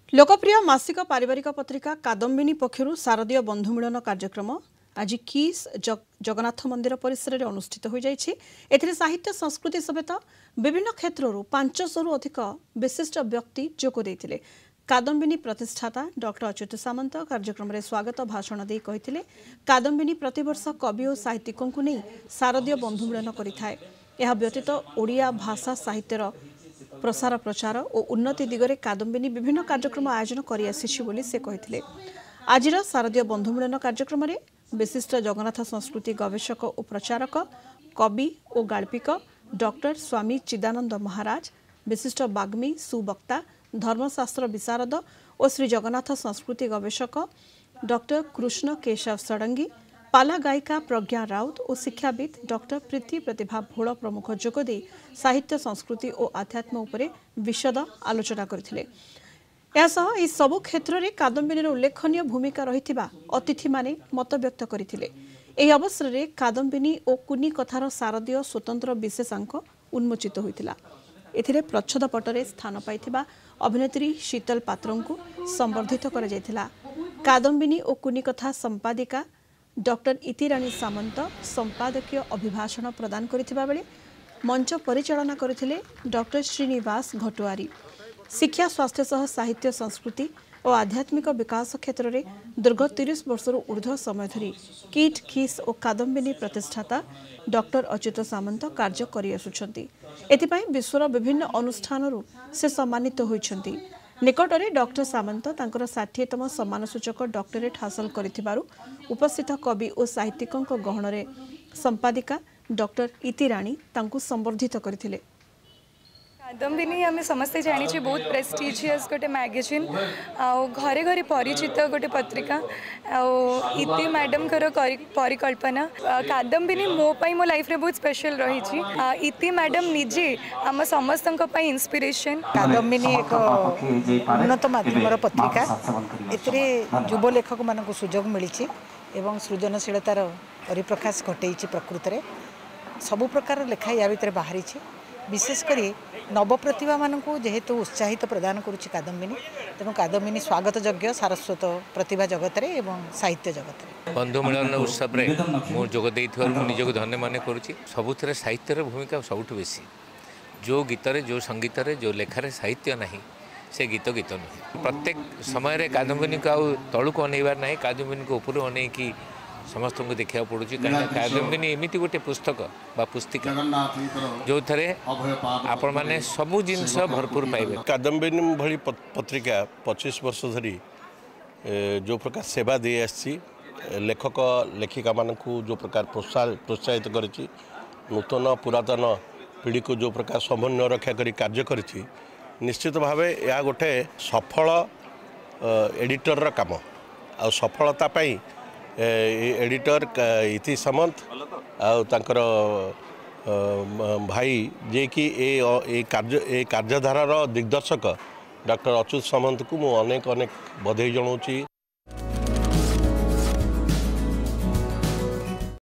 लोकप्रिय मासिक पारिवारिक पत्रिका कादम्बिनी पक्षर शारदीय बंधु मिलन कार्यक्रम आज किस जगन्नाथ मंदिर परिसर में अनुष्ठित हो जाइछि। एथिरे साहित्य संस्कृति समेत विभिन्न क्षेत्रରୁ 500 अधिक विशिष्ट व्यक्ति जोग देइथिले। कादम्बिनी प्रतिष्ठाता डॉक्टर अच्युत सामंत कार्यक्रम में स्वागत भाषण दे कहिथिले कादम्बिनी प्रतिवर्ष कवि और साहित्यिकों को नहीं शारदीय बंधु मिलन करिथाय। एहा व्यतीत ओडिया भाषा साहित्यर प्रसार प्रचार और उन्नति दिगरे कादम्बिनी विभिन्न कार्यक्रम आयोजन करि आसिछि बोली से कहिथिले। आजिर शारदीय बंधु मिलन कार्यक्रम में विशिष्ट जगन्नाथ संस्कृति गवेषक और प्रचारक कवि और गाल्पिक डॉक्टर स्वामी चिदानंद महाराज, विशिष्ट बाग्मी सुवक्ता धर्मशास्त्र विशारद और श्री जगन्नाथ संस्कृति गवेषक डॉक्टर कृष्ण केशव षडंगी, पाला गायिका प्रज्ञा राउत और शिक्षाविद डॉक्टर प्रीति प्रतिभा भोल प्रमुख जोगदे साहित्य संस्कृति और आध्यात्म उपरे विशद आलोचना करथिले। यासह इस सबु क्षेत्र में कादम्बिनी उल्लेखनीय भूमिका रहिथिबा अतिथि माने मत व्यक्त करथिले। एही अवसर में कादम्बिनी और कुनी कथार शारदीय स्वतंत्र विशेषांक उन्मोचित होइतिला। एथिरे प्रच्छद पटरे स्थान पाइथिबा अभिनेत्री शीतल पात्रं को संबर्धित करा जायथिला। कादम्बिनी और कुनी कथा संपादिका डॉक्टर इतिराणी सामंत संपादकीय अभिभाषण प्रदान करथिबा बेले मंच परिचालना करथिले डॉक्टर श्रीनिवास घटुआरी। शिक्षा स्वास्थ्य सह साहित्य संस्कृति और आध्यात्मिक विकास क्षेत्र में दीर्घ 30 वर्षर ऊर्ध्व समय धरी किट खिस और कादम्बिनी प्रतिष्ठाता डॉक्टर अच्युत सामंत कार्य करि आसुछंती। एथिपाई विश्वर विभिन्न अनुष्ठानरू से सम्मानित होइछंती। निकटरे डॉक्टर सामंत तांकर 60तम सम्मानसूचक डॉक्टरेट हासिल करिथिबारु उपस्थित कवि और साहित्यिकों गहणरे संपादिका डॉक्टर इतिराणी तांकु संबर्धित करथिले। कादम्बिनी आम समस्ते जानी बहुत प्रेस्टिजियस गोटे मैगजीन घरे घरे परिचित गोटे पत्रिका इति मैडम परिकल्पना कादम्बिनी मोपाई मो लाइफ रे बहुत स्पेशल रही। इति मैडम निजे आम समस्त इंस्पिरेशन। कादम्बिनी एक उन्नत माध्यम पत्रिका एतिरे युव लेखक मानक सुजोग मिली एवं सृजनशीलतार परिप्रकाश घटे प्रकृत में सबु प्रकार लेखा या भीतर बाहरी विशेषकर नवप्रतिभा मानक जेहेतु उत्साहित प्रदान करुच्ची कादम्बिनी तेणु कादम्बिनी स्वागत योग्य सारस्वत प्रतिभा जगत रे एवं साहित्य जगत रे। बंधु मिलन उत्सव में मु जोग निजक धन्य मन करुच्ची। सबुथ साहित्यर भूमिका सबुठ बेसी जो गीतरे जो संगीत जो लेखार साहित्य नहीं से गीत नुहे। प्रत्येक समय कादम्बिनी को तलू को अनैबार ना कादम्बिनी को ऊपर अनेक समस्त को देखा पड़ू कहीं कादम्बिनी एमती गोटे पुस्तक बा पुस्तिका जो थे आपण मैंने सबू जिनस भरपूर पाइबे। कादम्बिनी भली पत्रिका 25 वर्ष धरी जो प्रकार सेवा दे आसी लेखक लेखिका मानू जो प्रकार प्रोत्साहित करी नूतन पुरातन पीढ़ी को जो प्रकार समन्वय रक्षा करी कार्य करी निश्चित भाव यह गोटे सफल एडिटर काम आ सफलता पाई एडिटर इति सामंत आर भाई जे कि ए कार्यधारार दिग्दर्शक डॉक्टर अच्युत सामंत को मु अनेक बधाई जनाऊँगी।